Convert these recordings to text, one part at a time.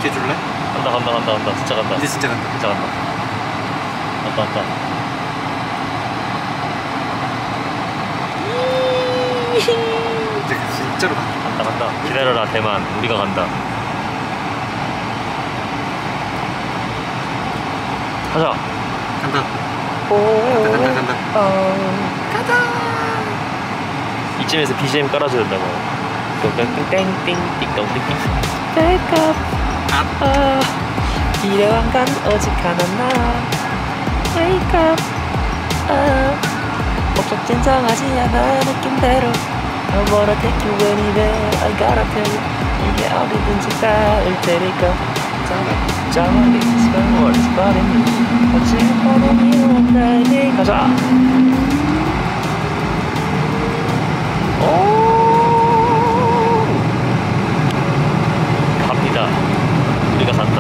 뒤에 줄래? 간다. 진짜 간다. 이제 진짜 간다. 진짜 간다. 간다. 이제 진짜로 간다. 간다. 기다려라 대만. 우리가 간다. 가자. 간다. 간다. 가자. 이쯤에서 BGM 깔아줘야 된다고. 땡땡땡 띵동띵. Wake up. 필요한 건 오직 하나. Wake up. 목적 진정하지 않아 느낌대로. I wanna take you anywhere. I gotta tell you. 이게 어디든지 닿을 테니까. 정확히 지금 words but in you. 어찌 보면 이런 날이 가자. 갑니다. 우리가 간다.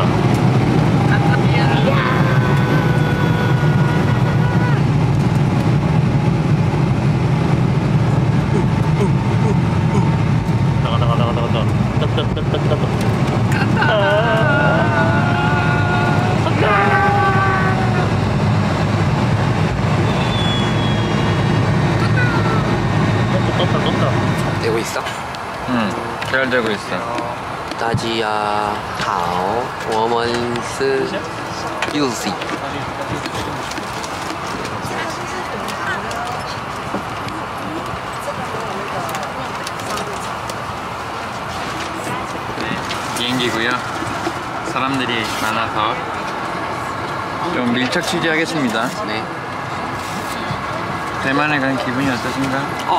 되고 있어? 응, 잘 되고 있어. 大家好，我们是 Uzi。 비행기고요. 사람들이 많아서 좀 밀착 취재하겠습니다. 네. 대만에 간 기분이 어떠신가?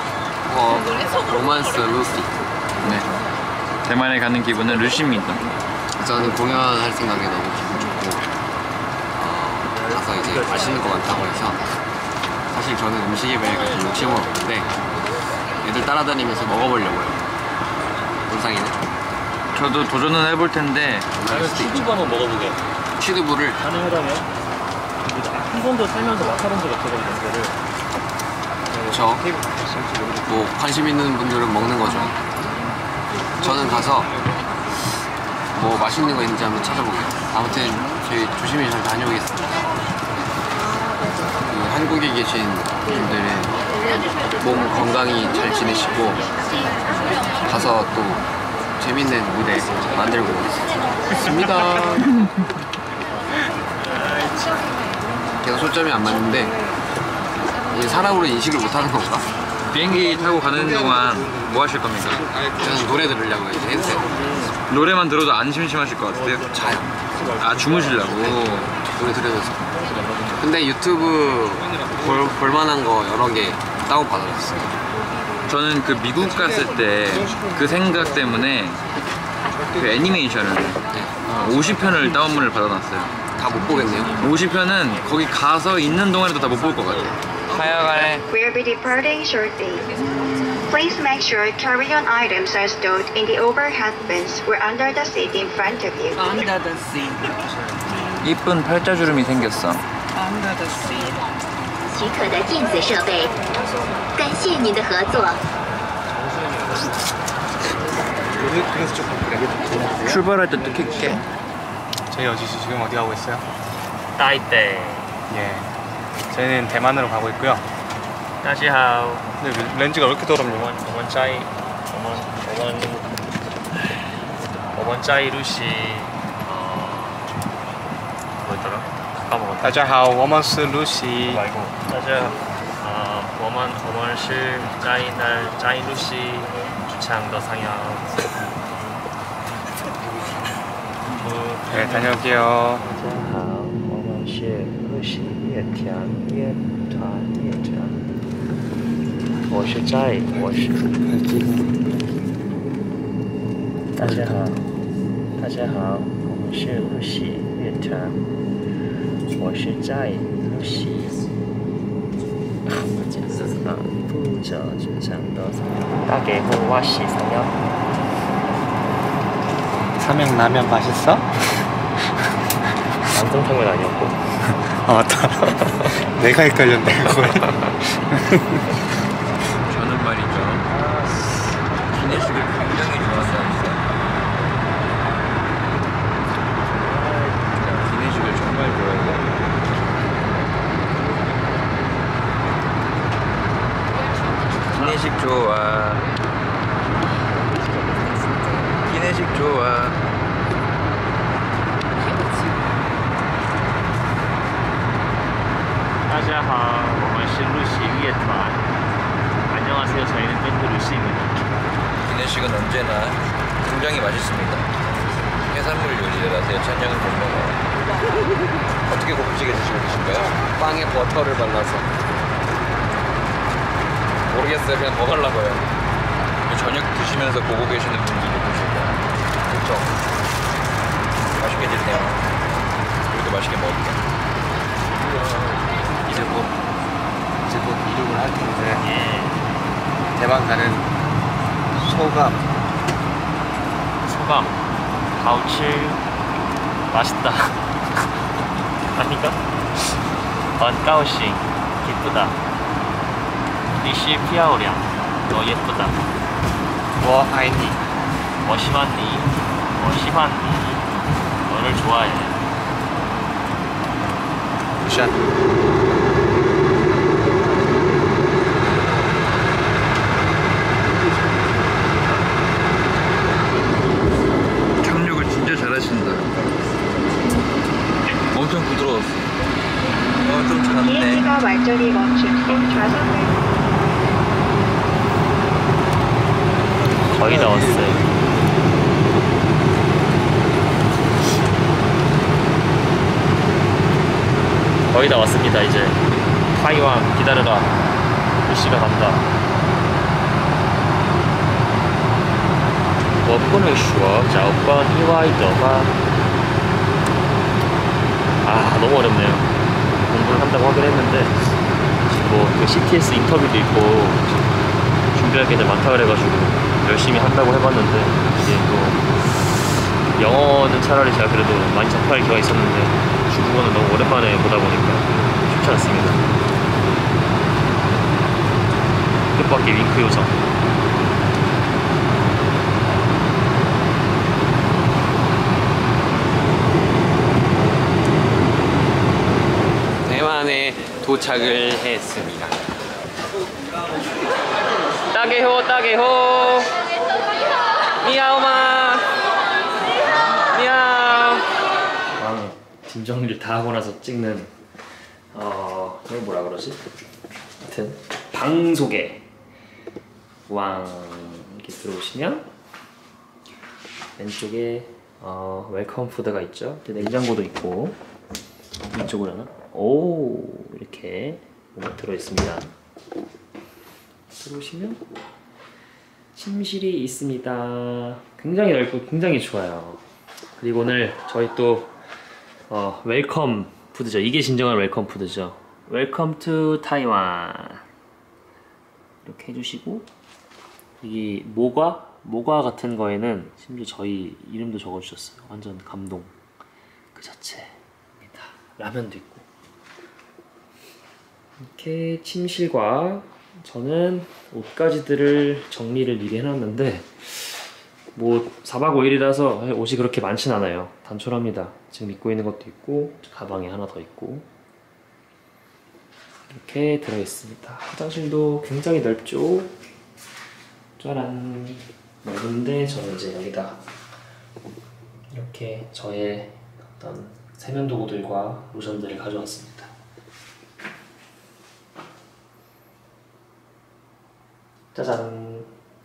로만스 루시. 네. 대만에 가는 기분은 루시입니다. 저는 공연할 생각에 너무 기분 좋고 가서 이제 맛있는 거 많다고 해서 사실 저는 음식에 매일 좀 욕심은 없는데 애들 따라다니면서 먹어보려고요. 영상이네. 저도 도전은 해볼 텐데 치즈부 한번 먹어보게. 취두부를 가능하다면 한 번도 살면서 맛해본 적 없어가지고 이거를 저 뭐 관심 있는 분들은 먹는 거죠. 저는 가서 뭐 맛있는 거 있는지 한번 찾아볼게요. 아무튼 저희 조심히 잘 다녀오겠습니다. 그 한국에 계신 분들은 몸 건강히 잘 지내시고 가서 또 재밌는 무대 만들고 있습니다. 계속 초점이 안 맞는데 이게 사람으로 인식을 못하는 건가? 비행기 타고 가는 동안 뭐 하실 겁니까? 저는 노래 들으려고 이제 헤드셋 노래만 들어도 안 심심하실 것 같아요? 자요. 아, 주무시려고? 노래 들으면서. 근데 유튜브 볼만한 거 여러 개 다운받아놨어요. 저는 그 미국 갔을 때 그 생각 때문에 그 애니메이션을 50편을 다운문을 받아놨어요. 다 못 보겠네요. 50편은 거기 가서 있는 동안에도 다 못 볼 것 같아요. 하여간에 We'll be departing shortly. Please make sure carry-on items are stowed in the overhead bins or under the seat in front of you. Under the sea. 이쁜 팔자주름이 생겼어. Under the sea. 许可的电子设备，感谢您的合作。 그래서 조금 그래. 출발할 때 또 킬게. 저희 지금 어디 가고 있어요? 따이떼. 예. 저희는 대만으로 가고 있고요. 大家好. 근데 렌즈가 왜 이렇게 더럽냐? 我们在루시 뭐였더라? 까먹었다. 大家好，我们是 루시. 말고. 大家我们是在루시 주차장的상영. 네, 다녀올게요. 大家好，我们是루시乐团乐长。我是大家好，我们是露西乐团，我是在露西负责主唱的大给户와시 상영. 삼양라면 맛있어? 남성탕면 아니었고. 아 맞다. 내가 헷갈렸네 그걸. 저는 말이죠. 기내식을 굉장히 좋아한다는 루시에트만. 안녕하세요. 저희는 밴드 루시입니다. 기내식은 언제나 굉장히 맛있습니다. 해산물 요리라서 천장은 못 먹어요. 어떻게 고급지게 드시고 계신가요? 빵에 버터를 발라서. 모르겠어요. 그냥 먹으려고요. 저녁 드시면서 보고 계시는 분들도 계실 거예요. 그렇죠? 맛있게 드세요. 우리도 맛있게 먹을게요. 이제 곧 이륙을 할 텐데 예. 대만 가는 소감. 가우치 맛있다. 아닌가? 반가우싱 기쁘다. 리시 피아오량 너 예쁘다. 뭐 아이니. 멋심한니 너를 좋아해. 굿샷. 착륙을 진짜 잘하신다. 엄청 부드러웠어. 좀 작네. 비행기가 완전히 멈춘 후 좌석을 거의 다 왔어요. 거의 다 왔습니다. 이제 타이완 기다려라. 루시가 간다. 我不能说找个意外的话. 아 너무 어렵네요. 공부를 한다고 하긴 했는데 뭐 그 CTS 인터뷰도 있고 준비할 게 많다 그래가지고 열심히 한다고 해봤는데 이게 또 영어는 차라리 제가 그래도 많이 접할 기회가 있었는데 중국어는 너무 오랜만에 보다 보니까 쉽지 않습니다. 뜻밖의 윙크 요정. 대만에 도착을 했습니다. 따개호 미야오마 미야오. 짐 정리를 다 하고 나서 찍는 이걸 뭐라 그러지? 하여튼 방 소개. 왕 이렇게 들어오시면 왼쪽에 웰컴 푸드가 있죠. 냉장고도 있고 이쪽으로 하나 이렇게 뭐가 들어있습니다. 들어오시면 침실이 있습니다. 굉장히 넓고 굉장히 좋아요. 그리고 오늘 저희 또 웰컴 푸드죠. 이게 진정한 웰컴 푸드죠. 웰컴 투 타이완 이렇게 해주시고 이 모과 같은 거에는 심지어 저희 이름도 적어주셨어요. 완전 감동 그 자체입니다. 라면도 있고 이렇게 침실과 저는 옷가지들을 정리를 미리 해놨는데 뭐 4박 5일이라서 옷이 그렇게 많진 않아요. 단촐합니다. 지금 입고 있는 것도 있고 가방에 하나 더 있고 이렇게 들어있습니다. 화장실도 굉장히 넓죠. 짜란. 넓은데 저는 이제 여기다 이렇게 저의 어떤 세면도구들과 로션들을 가져왔습니다. 짜잔.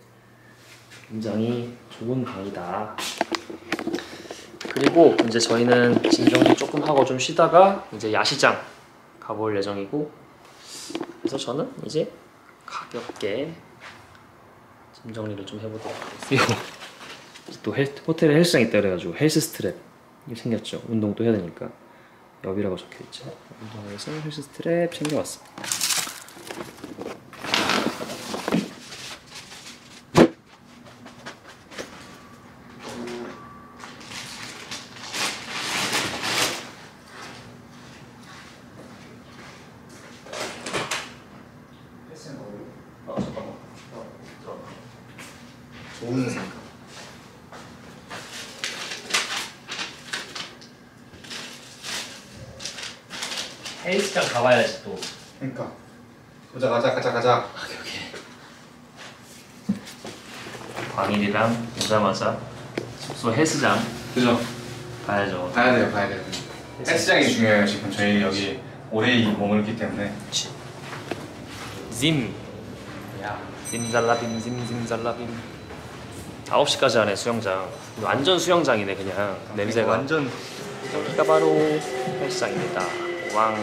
굉장히 좋은 방이다. 그리고 이제 저희는 짐 정리 조금 하고 좀 쉬다가 이제 야시장 가볼 예정이고, 그래서 저는 이제 가볍게 짐 정리를 좀 해보도록 하겠습니다. 또 호텔에 헬스장 있다 그래가지고 헬스 스트랩 이게 생겼죠. 운동도 해야 되니까 엽이라고 적혀있죠. 운동해서 헬스 스트랩 챙겨왔습니다. 좋은 생각. 헬스장 가봐야지 또. 그러니까 가자. 광일이랑 오자마자 숙소 헬스장 그죠? 가야죠. 가야 돼요. 헬스장이 중요해요. 지금 저희 여기 오래 머물기 때문에. 짐. 짐잘라빔 짐잘라빔. 9시까지 하네 수영장. 완전 수영장이네 그냥. 냄새가. 완전 여기가 바로 헬스장입니다. 왕.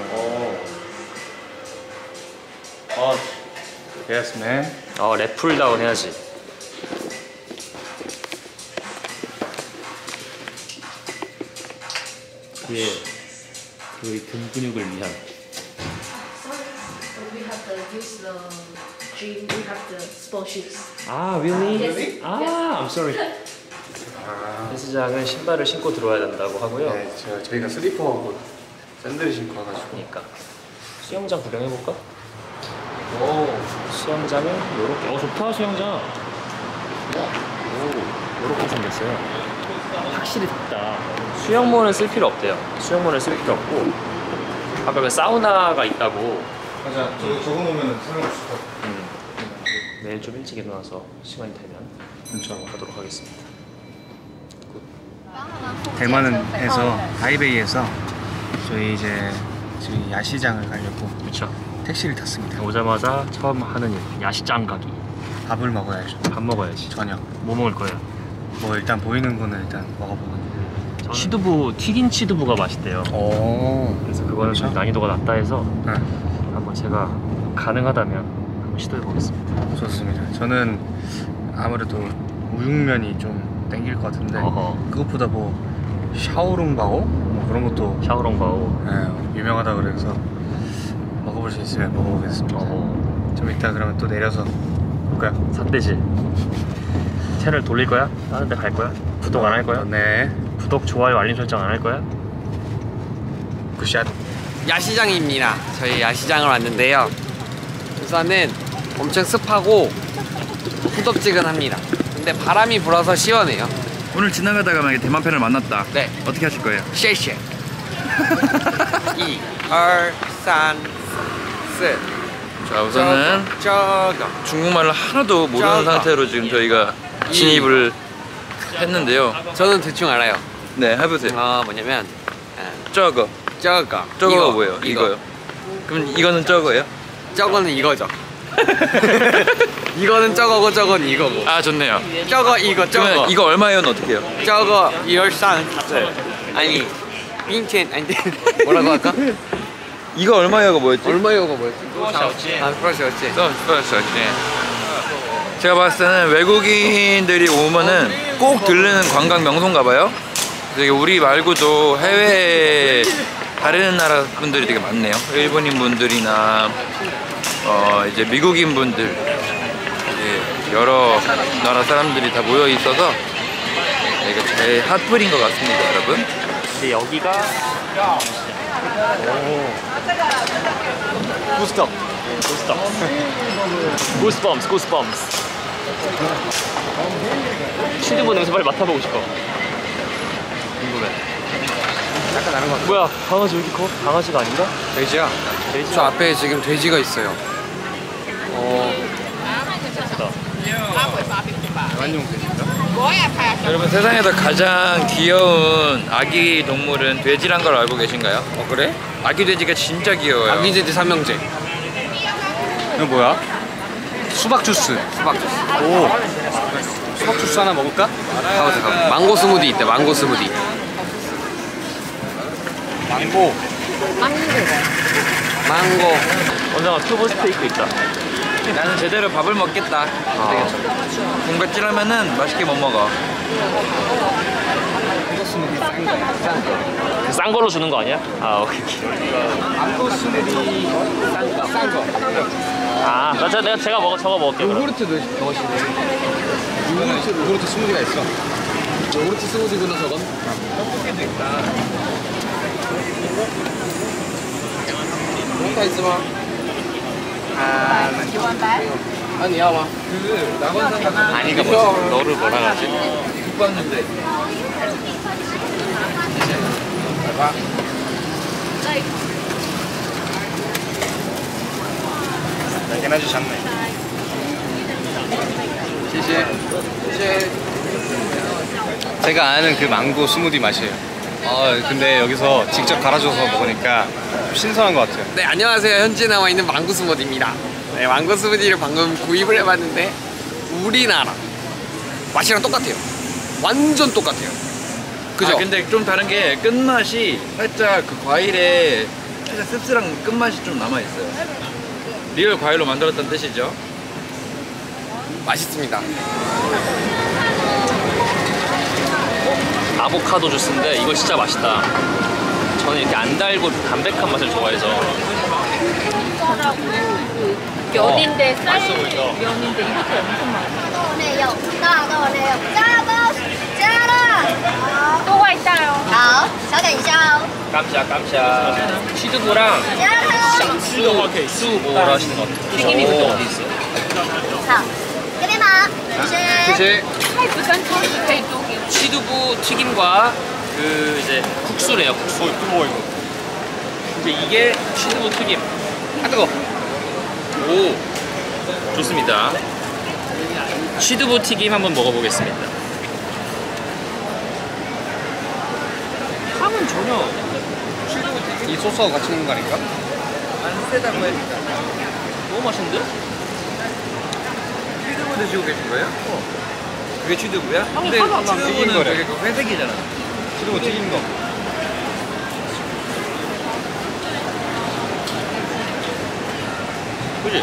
yes man. 랩 풀다운 해야지. 예, 저희 등 근육을 위한. We have to use the gym. We have the sport shoes. 아, really? 아, I'm sorry. 헬스장은 신발을 신고 들어와야 된다고 하고요. 네, 저희가 슬리퍼하고 샌들 신고 와가지고. 그러니까 수영장 구경해볼까? 오, 수영장은 요렇게. 좋다 수영장. 오, 요렇게 생겼어요. 확실히 덥다. 수영모는 쓸 필요 없대요. 수영모는 쓸 필요 없고 아까 그 사우나가 있다고. 맞아. 저거 놓으면 소용없을 것 같아. 내일 좀 일찍 일어나서 시간이 되면 그렇죠. 가도록 하겠습니다. 대만에서 하이베이에서 저희 이제 저희 야시장을 가려고 그렇죠. 택시를 탔습니다. 오자마자 처음 하는 일, 야시장 가기. 밥을 먹어야죠. 밥 먹어야지. 저녁. 뭐 먹을 거예요? 뭐 일단 보이는 거는 일단 먹어보고. 치두부, 튀긴 치두부가 맛있대요. 오. 그래서 그거는 좀 난이도가 낮다 해서 네. 한번 제가 가능하다면 한번 시도해 보겠습니다. 좋습니다. 저는 아무래도 우육면이 좀 땡길 것 같은데 어허. 그것보다 뭐 샤오롱바오 뭐 그런 것도 샤오롱바오. 네, 유명하다 그래서 먹어볼 수 있으면 먹어보겠습니다. 좀 이따 그러면 또 내려서 볼까요? 삿대질. 채널 돌릴 거야? 다른 데 갈 거야? 구독 안 할 거야? 네. 구독, 좋아요, 알림 설정 안 할 거야? 굿샷. 야시장입니다. 저희 야시장을 왔는데요. 우선은 엄청 습하고 후덥지근합니다. 근데 바람이 불어서 시원해요. 오늘 지나가다가 만약에 대만팬을 만났다. 네. 어떻게 하실 거예요? 쉐쉐. 1, 2, 3, 4. 자, 우선은 저거. 중국말을 하나도 모르는 상태로 지금 저희가 진입을 했는데요. 저는 대충 알아요. 네, 해보세요. 뭐냐면 저거. 저거가 저거가 뭐예요? 이거요. 그럼 이거는 저거예요? 저거는 이거죠. 이거는 저거고 저건 이거고. 아, 좋네요. 저거 이거 저거. 그러면 이거 얼마예요는 어떻게 해요? 저거 1산. 아니 빈첸 아니 뭐라고 할까? 이거 얼마예요가 뭐였지? 얼마요가 뭐였지? 아, 프라시였지. 제가 봤을 때는 외국인들이 오면은 꼭 들르는 관광 명소인가 봐요. 되게 우리 말고도 해외 다른 나라 분들이 되게 많네요. 일본인 분들이나 이제 미국인 분들, 이제 여러 나라 사람들이 다 모여 있어서 이게 제일 핫플인 것 같습니다, 여러분. 근데 여기가 구스톱. 구스범스, 구스범스. 치즈볼 냄새 빨리 맡아보고 싶어. 궁금해. 약간 다른 것 같아. 뭐야, 강아지 왜 이렇게 커? 강아지가 아닌가? 돼지야. 돼지. 저 앞에 지금 돼지가 있어요. 여러분, 세상에서 가장 귀여운 아기 동물은 돼지란 걸 알고 계신가요? 그래? 아기 돼지가 진짜 귀여워요. 아기 돼지 삼형제. 이거 뭐야? 수박 주스. 수박 주스. 오. 수박 주스 하나 먹을까? 잠깐. 망고 스무디 있대. 망고 스무디. 망고. 망고. 원장아, 튜브 스테이크 있다. 나는 제대로 밥을 먹겠다. 뭔가 찔하면은 맛있게 못 먹어. 싼 걸로 주는 거 아니야? 아, 오케이. 망고 스무디 싼 거. 아, 제가 저거 먹을게요. 그럼. 요구르트 넣으시네. 요구르트 스무디가 있어. 요구르트 스무디구나 저건. 떡볶이도 있다. 뭔가 있으면. 아니 야와. 그 낙원산 아니가 뭐지? 너를 뭐라 하지? 못 봤는데. 날개나 주셨네. 시시. 제가 아는 그 망고 스무디 맛이에요. 근데 여기서 직접 갈아줘서 먹으니까 좀 신선한 것 같아요. 네 안녕하세요. 현지에 나와 있는 망고 스무디입니다. 네, 망고 스무디를 방금 구입을 해봤는데 우리나라 맛이랑 똑같아요. 완전 똑같아요. 그죠? 아, 근데 좀 다른 게 끝맛이 살짝 그 과일에 살짝 씁쓸한 끝맛이 좀 남아있어요. 리얼 과일로 만들었다는 뜻이죠. 맛있습니다. 아보카도 주스인데 이거 진짜 맛있다. 저는 이렇게 안 달고 담백한 맛을 좋아해서. 면인데 쌀 맛있어 보인다. 면인데 이렇게 엄청 많아. 豆内有，大豆内有，加包加了。 多外带哦。 好，稍等一下哦。 깜짝 깜짝. 치즈보랑 加了。 수 뭐라 하시는 것 같아요. 튀김이 근데 어디 있어? 好，这边吗？谢谢。 太子跟汤匙可以多给我。 치두부 튀김과 그 이제 국수래요. 국수. 뜨거워 이거. 이제 이게 치두부 튀김. 아 뜨거. 오 좋습니다. 치두부 튀김 한번 먹어보겠습니다. 향은 전혀 이 소스하고 같이 먹는 거 아닌가? 안 세다고 해야겠다. 너무 맛있는데? 취두부 드시고 계신 거예요? 그게 취두부야? 아니, 근데 하나도 안 취두부는 튀긴 거래. 되게 그 회색이잖아. 치즈고 튀긴 거. 그지?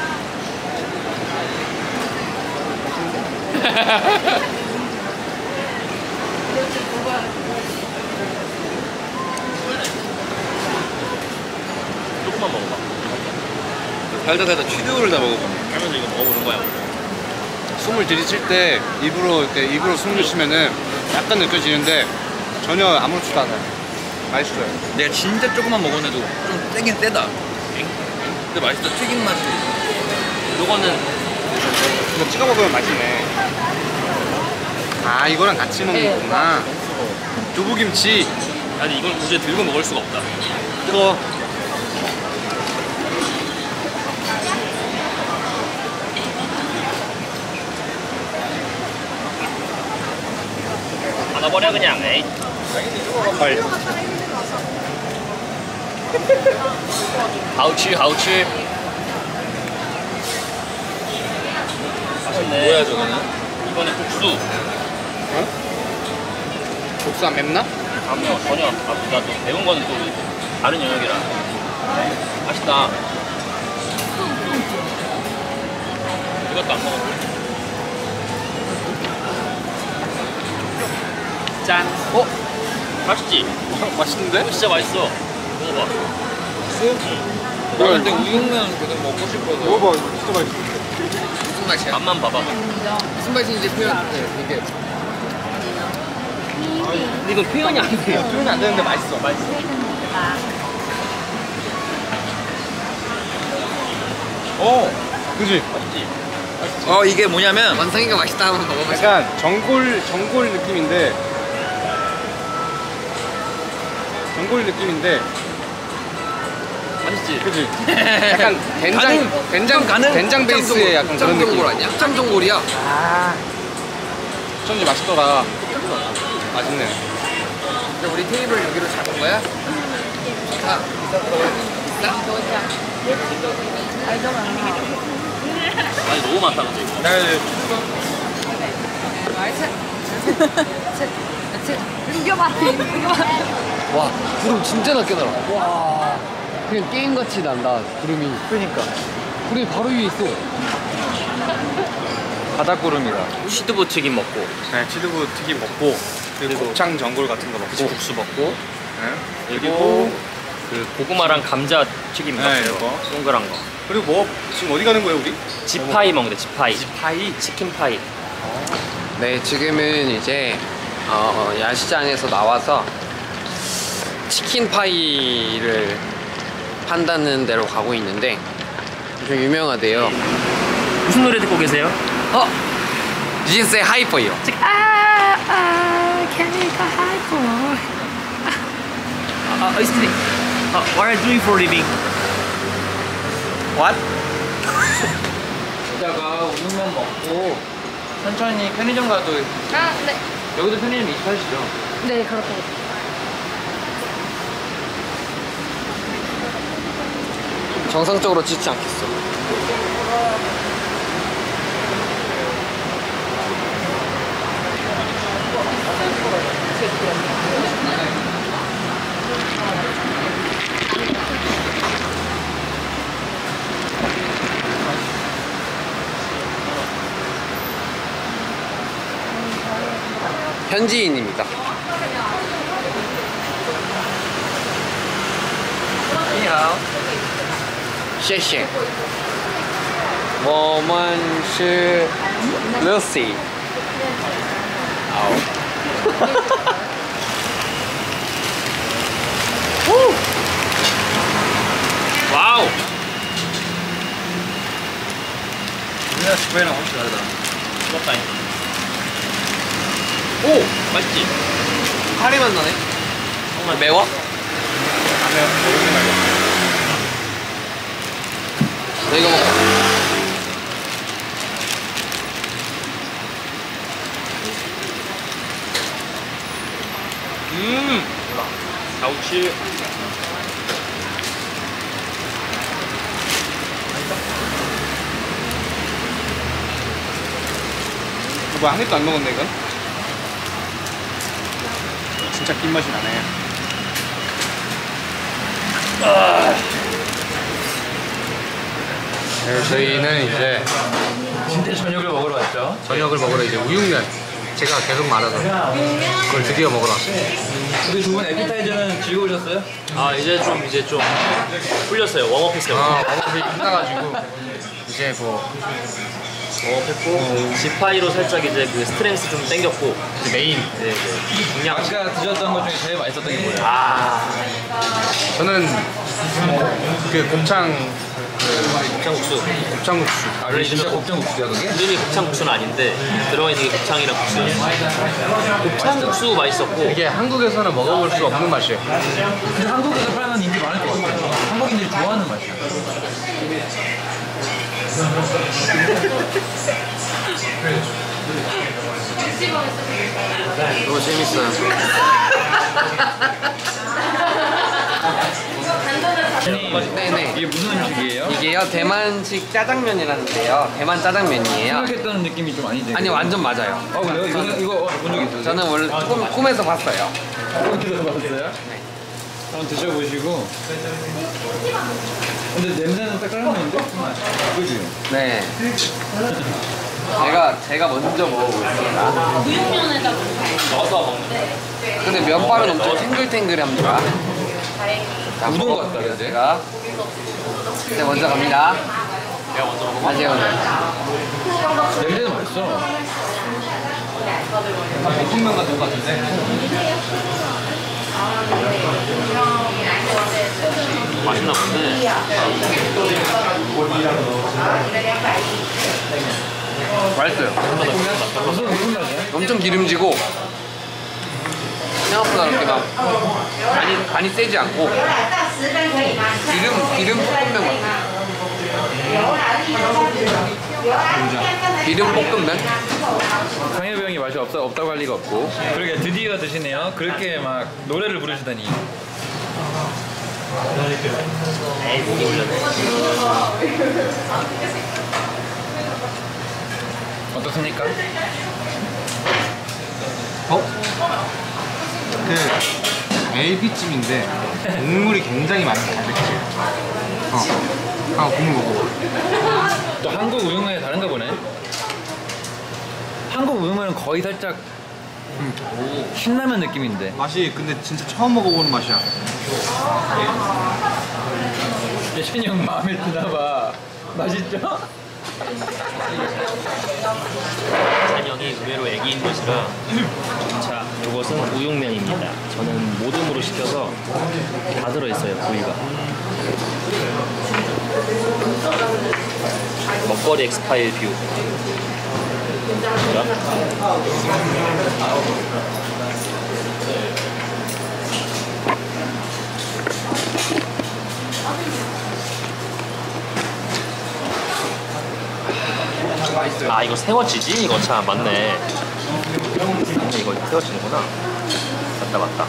조금만 먹어봐. 살다 취두부를 다 먹어보네. 하면서 이거 먹어보는 거야. 숨을 들이쉴 때 입으로 이렇게 입으로 숨을 쉬면은 약간 느껴지는데 전혀 아무렇지도 않아요. 맛있어요. 내가 진짜 조금만 먹었는데도 좀 세긴 세다. 근데 맛있어. 튀김 맛이. 요거는 이거 찍어 먹으면 맛있네. 아 이거랑 같이 먹는 거구나. 두부김치. 아니 이걸 굳이 들고 먹을 수가 없다. 뜨거. 안 넣어버려 그냥. 에이. 헐. 하우치 하우치. 맛있네. 뭐야 저거는? 이거는 국수. 국수 안 맵나? 아니요 전혀. 나또 매운 거는 또 다른 영역이라. 맛있다. 이것도 안 먹어볼래? 짠. 어? 맛있지? 맛있는데? 진짜 맛있어. 먹어봐. 나 근데 우육면 계속 먹고 싶어서. 먹어봐. 진짜 맛있어. 무슨 맛이야? 맛만 봐봐. 무슨 맛인지 표현해. 이게 근데 이건 표현이 안 돼요. 표현 안 되는데 맛있어. 맛있어. 그지? 맛있지? 이게 뭐냐면 원상이가 맛있다 한번 먹어보자. 약간 전골 느낌인데 맛있지? 그지? 약간 된장 베이스의 약간 그런 느낌. 짬종골 아니야? 짬종골이야. 어쩐지 맛있더라. 맛있네. 근데 우리 테이블 여기로 잡은 거야? 좋다. 아니 너무 많다 근데 이거. 와, 구름 진짜 낮게 날아. 와, 그냥 게임같이 난다, 구름이. 그러니까 구름이 바로 위에 있어. 바닷구름이다. 치두부 튀김 먹고 네, 치두부 튀김 먹고 그리고 곱창 전골 같은 거 먹고 국수 먹고 네. 그리고 그 고구마랑 감자 튀김 네, 같은 이거. 거 동그란 거. 그리고 뭐 지금 어디 가는 거예요 우리? 지파이 먹는데 지파이. 치킨 파이. 네, 지금은 이제 야시장에서 나와서 치킨 파이를 판다는 데로 가고 있는데 좀 유명하대요. 무슨 노래 듣고 계세요? 리진스의 하이퍼요. excuse me. What are you doing for a living? What? 이따가 우육면 먹고 천천히 편의점 가도 아, 네. 여기도 편의점 28시죠? 네, 그렇다고. 정상적으로 찍지 않겠어. 현지인입니다. 你好， 谢谢。我们是 Lucy。好。哇哦！ 우리나라 스프레이랑 훨씬 다르다. 부럽다니. 오! 맛있지? 카레 맛 나네. 정말 매워? 안 매워. 여기 말고. 너 이거 먹어. 자우치. 뭐야, 한 입도 안 먹었네 이건? 진짜 긴 맛이 나네. 네, 저희는 이제 진짜 저녁을 먹으러 왔죠. 저녁을 먹으러 이제 우육면, 제가 계속 말아서 그걸 드디어 먹으러 왔어요. 우리 두 분 에피타이저는 즐거우셨어요? 아 이제 좀 풀렸어요. 웜업했어요. 웜업이 끝나가지고 이제 뭐 웜업했고 지파이로 살짝 이제 그 스트렝스 좀 땡겼고 이제 메인. 네, 그냥 아까 드셨던 것 중에 제일 맛있었던 게 뭐예요? 저는 그 곱창 곱창국수. 곱창국수. 아, 그게 진짜 곱창국수야 그게? 이름이 곱창국수는 아닌데 들어가 있는 게 곱창이랑 국수였어요. 곱창국수 맛있었고 이게 한국에서는 먹어볼 수 없는 맛이에요. 근데 한국에서 팔면 인기 많을 것 같아요. 한국인들이 좋아하는 맛이야. 너무 재밌어요. 네네. 이게 무슨 음식이에요? 이게요 대만식 짜장면이라는데요. 대만 짜장면이에요. 생각했던 느낌이 좀 아니지? 아니 완전 맞아요. 그래요? 이거 본 적 있어요? 저는 원래 꿈에서 봤어요. 꿈에서 봤어요? 네. 한번 드셔보시고. 근데 냄새는 딱 짜장면인데? 그지? 네. 제가 먼저 먹어보겠습니다. 우육면에다가 넣어서 먹는 근데 면발은 엄청 탱글탱글합니다. 자, 우동 같다, 근데. 제가 먼저 갑니다. 내가 먼저 먹어. 다시 오늘. 냄새는 맛있어. 볶음면 같은 거 같은데? 맛있나 본데. 맛있어요. 무슨 맛이야? 엄청 기름지고 생각보다 그렇게 막 간이 세지 않고 기름 볶음면 같아요. 기름 볶음면? 상엽이 형이 맛이 없다고 할 리가 없고. 그러게 드디어 드시네요. 그렇게 막 노래를 부르시다니. 에이 목이 올렸네. 어떻습니까? 그 갈비찜인데 국물이 굉장히 많은 갈비찜. 국물 먹어봐. 또 한국 우육면이 다른가 보네. 한국 우육면은 거의 살짝 신라면 느낌인데. 맛이 근데 진짜 처음 먹어보는 맛이야. 예찬이 형 마음에 드나봐. 맛있죠? 찬영이 의외로 애기인 것이라. 자, 이것은 우육면입니다. 저는 모듬으로 시켜서 다 들어있어요, 부위가. 먹거리 엑스파일 뷰. 아 이거 새워지지? 이거 참 맞네. 이거 새워지는구나. 맞다.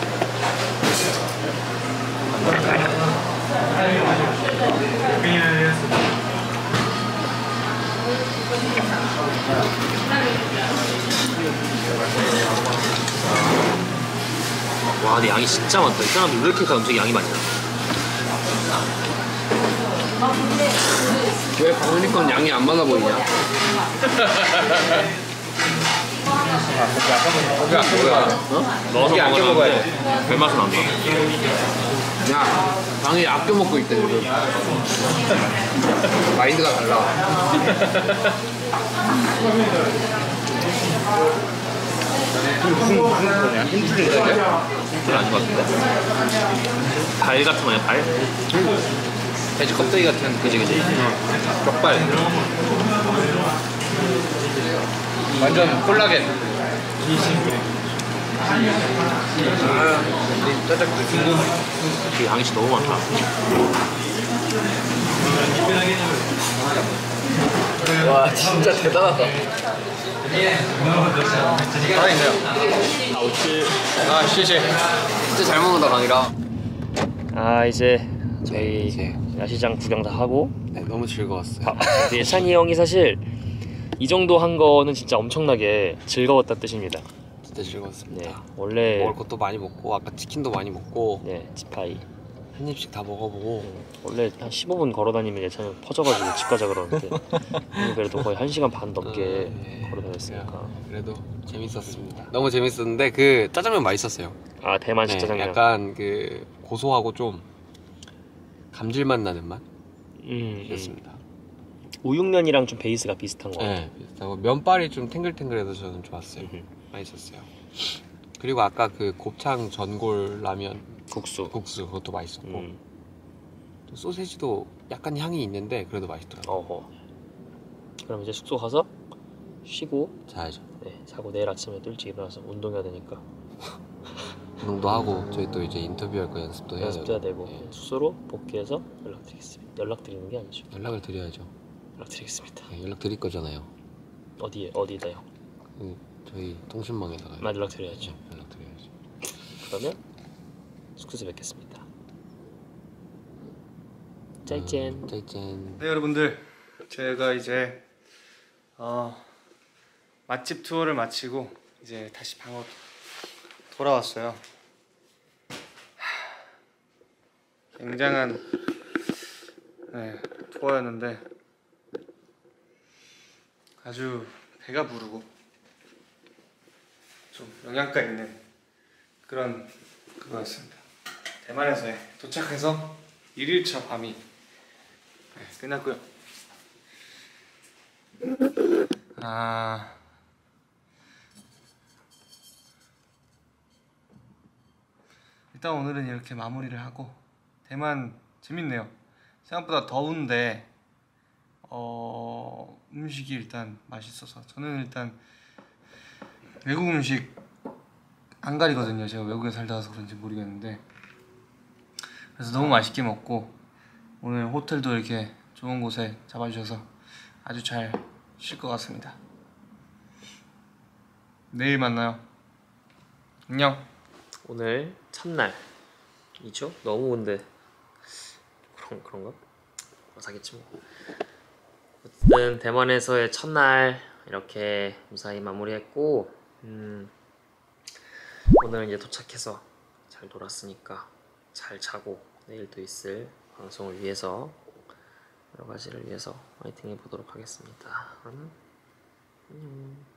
와 근데 양이 진짜 많다. 이 사람들 왜 이렇게 음식 양이 많냐? 왜 강훈이 건 양이 안 많아 보이냐? 고기 아껴 먹어야 돼. 넣어서 고기 아껴 먹어야 돼. 별맛은 안 나. 야, 강이 아껴 먹고 있대 지금. 마인드가 달라. 힘줄 아닌 것 같은데? 발 같은 거냐 발? 돼지 껍데기 같은. 그지 그지. 족발. 완전 콜라겐. 그 양이 진짜 너무 많다. 와, 진짜 대단하다. 살아있네요. 아우치. 아, 시시. 진짜 잘 먹는다 강이라. 아 이제 저희 이제. 야시장 구경 다 하고. 네, 너무 즐거웠어요. 근데 찬이 형이 사실 이 정도 한 거는 진짜 엄청나게 즐거웠다는 뜻입니다. 진짜 즐거웠습니다. 네, 원래 먹을 것도 많이 먹고 아까 치킨도 많이 먹고 네 지파이 한 입씩 다 먹어보고. 원래 한 15분 걸어다니면 예찬이 퍼져가지고 집 가자 그러는데 오늘 그래도 거의 1시간 반 넘게 걸어다녔으니까. 그래도 재밌었습니다. 너무 재밌었는데 그 짜장면 맛있었어요. 아 대만식 짜장면. 약간 그 고소하고 좀 감질맛 나는 맛이었습니다. 우육면이랑 좀 베이스가 비슷한 거 같아요. 네, 비슷하고 면발이 좀 탱글탱글해서 저는 좋았어요. 맛있었어요. 그리고 아까 그 곱창 전골 라면 국수 그것도 맛있었고 또 소세지도 약간 향이 있는데 그래도 맛있더라고요. 어허. 그럼 이제 숙소 가서 쉬고 자야죠. 네, 자고 내일 아침에 또 일찍 일어나서 운동해야 되니까 운동도 하고 저희 또 이제 인터뷰할 거 연습도 해야 연습도 해야 되고. 되고 예. 숙소로 복귀해서 연락드리겠습니다. 연락드리는 게 아니죠. 연락을 드려야죠. 연락드리겠습니다. 예, 연락 드릴 거잖아요. 어디다요? 저희 통신망에다가 연락드려야죠. 연락 드려야죠. 그러면 숙소에서 뵙겠습니다. 짜이젠. 짜이젠. 네, 여러분들. 제가 이제 맛집 투어를 마치고 이제 다시 방으로 돌아왔어요. 굉장한 투어였는데 아주 배가 부르고 좀 영양가 있는 그런 그거였습니다. 대만에서 도착해서 1일차 밤이 끝났고요. 일단 오늘은 이렇게 마무리를 하고 대만 재밌네요. 생각보다 더운데 음식이 일단 맛있어서 저는 일단 외국 음식 안 가리거든요. 제가 외국에 살다 와서 그런지 모르겠는데 그래서 너무 맛있게 먹고 오늘 호텔도 이렇게 좋은 곳에 잡아주셔서 아주 잘 쉴 것 같습니다. 내일 만나요. 안녕. 오늘 첫날이죠? 너무 근데 그런가? 사겠지 뭐. 어쨌든 대만에서의 첫날 이렇게 무사히 마무리했고 오늘 이제 도착해서 잘 놀았으니까 잘 자고 내일 또 있을 방송을 위해서 여러 가지를 위해서 화이팅 해보도록 하겠습니다. 안녕.